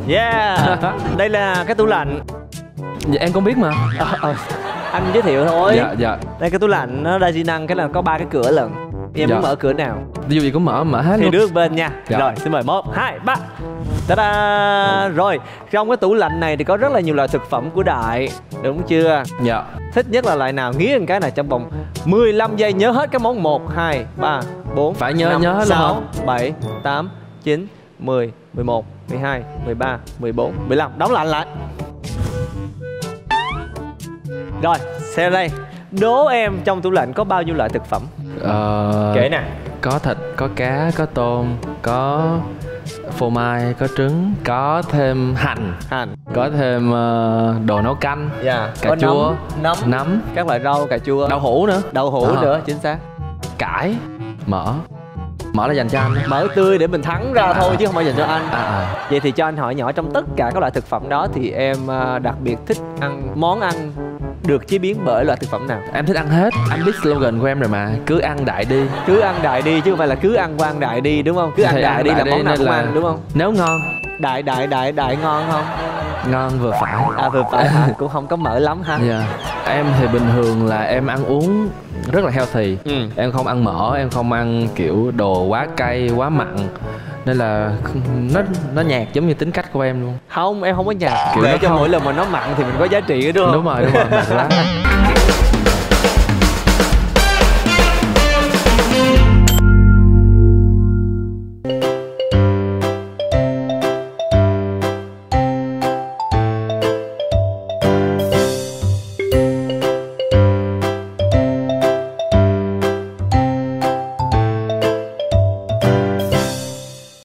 Yeah. Đây là cái tủ lạnh. Dạ em cũng biết mà. Anh giới thiệu thôi. Dạ. Đây cái tủ lạnh nó đa di năng, cái là có 3 cái cửa lận. Em muốn mở cửa nào? Ví dụ gì cũng mở hết thì luôn. đưa bên nha. Dạ. Rồi xin mời 1, 2, 3. Ta-da! Rồi trong cái tủ lạnh này thì có rất là nhiều loại thực phẩm của Đại, đúng chưa? Dạ. Thích nhất là loại nào? Nghĩ cái này trong vòng 15 giây nhớ hết các món. 1, 2, 3, 4, Phải nhớ 5, hết luôn 6, hả? 7, 8, 9, 10, 11, 12, 13, 14, 15. Đóng lạnh lại. Rồi, xem đây. Đố em trong tủ lạnh có bao nhiêu loại thực phẩm? Kể nè. Có thịt, có cá, có tôm, có phô mai, có trứng, có thêm hành, có thêm đồ nấu canh, cà có chua, nấm, các loại rau, cà chua, đậu hũ nữa, chính xác. cải, mỡ là dành cho anh. Mỡ tươi để mình thắng ra thôi chứ không phải dành cho anh. Vậy thì cho anh hỏi nhỏ, trong tất cả các loại thực phẩm đó thì em đặc biệt thích ăn món ăn được chế biến bởi loại thực phẩm nào? Em thích ăn hết. Anh biết slogan của em rồi mà, cứ ăn đại đi. Cứ ăn đại đi chứ không phải là cứ ăn qua ăn đại đi, đúng không? Cứ ăn đại đi là món nào cũng ăn, đúng không? Nếu ngon. Đại ngon không? Ngon vừa phải. Vừa phải hả? Cũng không có mỡ lắm ha. Dạ. Em thì bình thường là em ăn uống rất là healthy. Em không ăn mỡ, em không ăn kiểu đồ quá cay, quá mặn, nên là nó nhạt giống như tính cách của em luôn. Không, em không có nhạt. Kiểu để cho không... mỗi lần mà nó mặn thì mình có giá trị, đúng không? Đúng rồi, mặn quá.